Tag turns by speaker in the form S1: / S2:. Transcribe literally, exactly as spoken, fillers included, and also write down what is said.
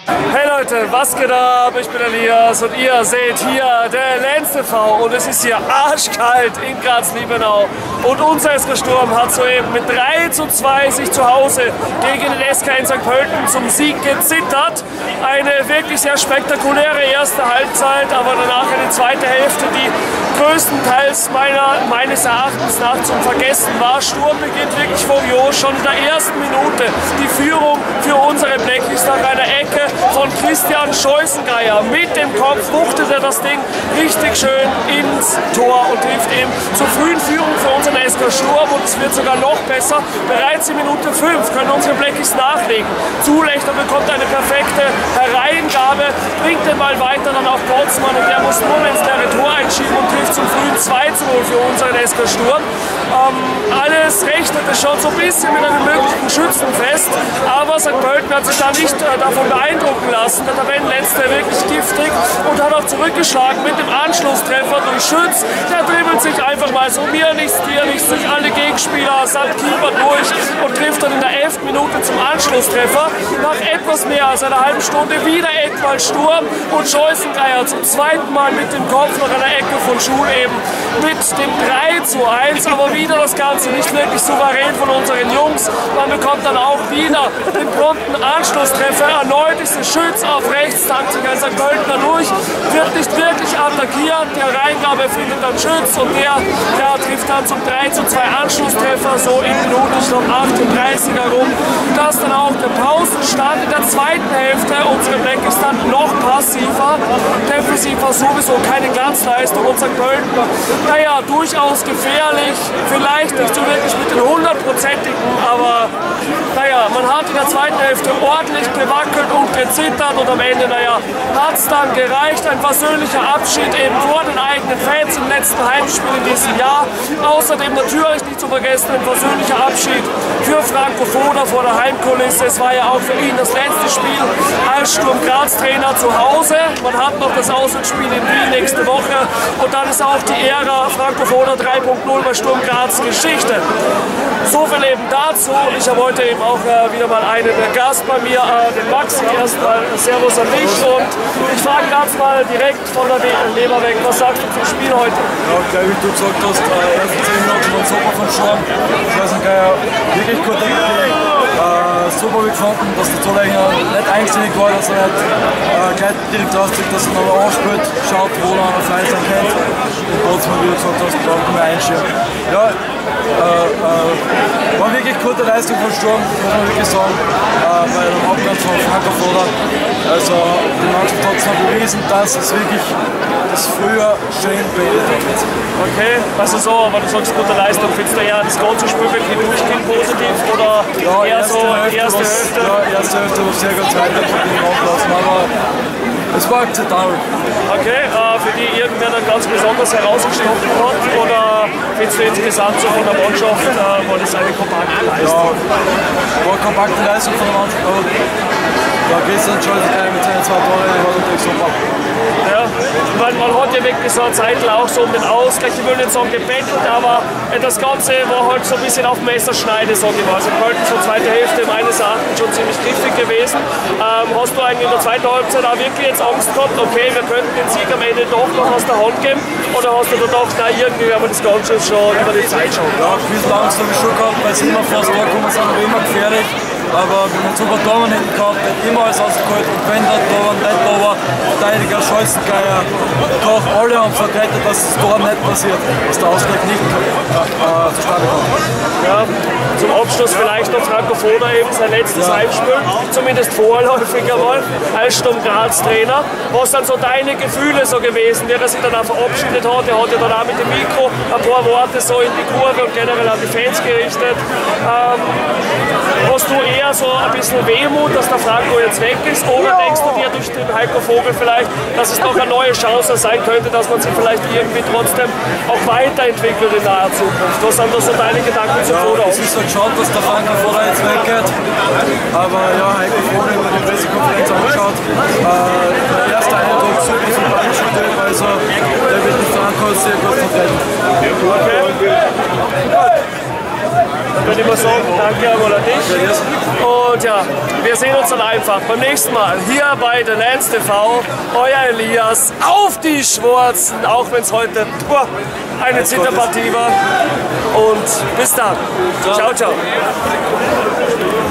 S1: Hey Leute, was geht ab? Ich bin Elias und ihr seht hier der Lenz T V und es ist hier arschkalt in Graz-Liebenau und unser S K Sturm hat soeben mit drei zu zwei sich zu Hause gegen den S K in Sankt Pölten zum Sieg gezittert. Eine wirklich sehr spektakuläre erste Halbzeit, aber danach eine zweite Hälfte, die größtenteils meiner, meines Erachtens nach zum Vergessen war. Sturm beginnt wirklich furios, schon in der ersten Minute die Führung für unsere Blackies nach einer Ecke von Christian Scheusengeier. Mit dem Kopf wuchtet er das Ding richtig schön ins Tor und trifft eben zur frühen Führung für unseren S K Sturm und es wird sogar noch besser. Bereits in Minute fünf können unsere Blackies nachlegen. Zulechter bekommt eine perfekte Hereingabe, bringt den Ball weiter dann auf Botzmann und der muss nur ins leere Tor einschieben und trifft zum frühen zwei zu null für unseren S K Sturm. Ähm, alles rechnete schon so ein bisschen mit einem möglichen Schützenfest, aber Sankt Pölten hat sich da nicht äh, davon beeindrucken lassen. Der Tabellenletzte wirklich giftig und hat auch zurückgeschlagen mit dem Anschlusstreffer durch Schütz. Der dribbelt sich einfach mal so mir nichts, dir nichts durch alle Gegenspieler, samt Keeper durch und trifft dann in der elften Minute zum Anschlusstreffer. Nach etwas mehr als einer halben Stunde wieder Eckball Sturm und Scheusengeier zum zweiten Mal mit dem Kopf nach einer Ecke von Schul eben mit dem drei zu eins, aber wieder das Ganze nicht wirklich souverän von unseren Jungs. Man bekommt dann auch wieder den prompten Anschlusstreffer. Erneut ist der Schütz auf rechts, tankt sich ein Sankt Pöltener durch, wird nicht wirklich attackiert. Die Reingabe findet dann Schütz und der, der trifft dann zum drei zu zwei Anschlusstreffer, so in Minute, ich glaube achtunddreißig herum. Das ist dann auch der Pausenstand in der zweiten Hälfte. Unsere Black ist dann noch passiver. Defensiv war sowieso keine Glanzleistung und Sankt Pöltener, naja, durchaus gefährlich. Vielleicht nicht so wirklich mit den hundertprozentigen, aber naja, man hat in der zweiten Hälfte ordentlich gewackelt und gezittert und am Ende, naja, hat es dann gereicht. Ein versöhnlicher Abschied eben vor den eigenen Fans im letzten Heimspiel in diesem Jahr. Außerdem natürlich nicht zu vergessen ein versöhnlicher Abschied für Franco Foda vor der Heimkulisse. Es war ja auch für ihn das letzte Spiel als Sturm Graz Trainer zu Hause. Man hat noch das Auswärtsspiel in Wien nächste Woche und dann ist auch die Ära Franco Foda drei punkt null bei Sturm Graz Geschichte. So viel eben dazu. Ich habe heute eben auch äh, wieder mal einen Gast bei mir, äh, den Maxi. Erstmal Servus an dich und ich frage ganz mal direkt von der Leber weg, was sagst du zum Spiel heute?
S2: Ja, gleich wie du gesagt hast, äh, erste zehn Minuten waren super von Sturm. Scheusengeier wirklich gut entdeckt. Äh, super gefunden, dass der Zolleicher nicht eigenständig war, dass er nicht äh, gleich direkt rauszieht, dass er noch anspielt, schaut, wo er einen Fleiß kennt. Und Botzmann, wie du gesagt hast, da kann man einschieben. Ja, äh, äh, war wirklich gute Leistung von Sturm, muss man wirklich sagen, äh, bei dem Abgang von Franco Foda. Also die Mannschaft hat es noch bewiesen, dass es wirklich das früher schön beendet hat.
S1: Okay, also so, aber du sagst gute Leistung, findest du eher das ganze Spiel wirklich durchgehend positiv oder
S2: ja,
S1: eher
S2: erste
S1: so
S2: Hälfte
S1: erste
S2: was,
S1: Hälfte?
S2: Ja, erste Hälfte war sehr gut, zweite Hälfte nachlassen, aber es war akzeptabel.
S1: Okay, äh, für die irgendwer dann ganz besonders herausgestochen hat oder findest du insgesamt so von der Mannschaft, äh, war das eine kompakte Leistung?
S2: Ja, war eine kompakte Leistung von der Mannschaft, aber ja, Christian Scheusengeier mit seinen zwei Toren war natürlich super.
S1: Ja, weil man hat ja wirklich so eine Zeit auch so um den Ausgleich, ich will nicht sagen gebettelt, aber das Ganze war halt so ein bisschen auf Messerschneide, sage ich mal. Also Pölten zur zweiten Hälfte meines Erachtens schon ziemlich griffig gewesen. Ähm, hast du eigentlich in der zweiten Halbzeit auch wirklich jetzt Angst gehabt, okay, wir könnten den Sieg am Ende doch noch aus der Hand geben? Oder hast du da gedacht, nein, irgendwie werden wir das Ganze schon über die Zeit schauen?
S2: Ja, ein bisschen Angst habe ich schon gehabt, weil sie immer fast da kommen sind, aber immer gefährlich. Aber wir haben einen super Tormann hinten gehabt, der hat immer alles ausgeholt und wenn der Tormann nicht da war, Verteidiger, Scheusengeier, Koch, alle haben verkleidet, dass das Tor nicht passiert, dass der Ausgleich nicht äh, zustande kommt.
S1: Ja, zum Abschluss vielleicht noch Franco Foda eben sein letztes ja. Heimspiel, zumindest vorläufig einmal, als Sturm Graz Trainer. Was sind so deine Gefühle so gewesen, wie er sich dann auch verabschiedet hat? Er hat ja dann auch mit dem Mikro ein paar Worte so in die Kurve und generell an die Fans gerichtet. Ähm, hast du eher so ein bisschen Wehmut, dass der Franco jetzt weg ist, oder denkst du dir durch den Heiko Vogel vielleicht, dass es noch eine neue Chance sein könnte, dass man sich vielleicht irgendwie trotzdem auch weiterentwickelt in naher Zukunft? Was sind da so deine Gedanken zu Foda?
S2: Ja, es ist halt schade, dass der Franco Foda jetzt weggeht, aber ja, Heiko Vogel über die Pressekonferenz angeschaut, äh, der erste Eindruck super, super eingestellt, also der wird den Franco sehr gut vertreten.
S1: Okay. würde ich mal sagen, danke einmal an dich. Und ja, wir sehen uns dann einfach beim nächsten Mal hier bei The Lance T V. Euer Elias auf die Schwarzen, auch wenn es heute boah, eine Zitterpartie war. Und bis dann. Ciao, ciao.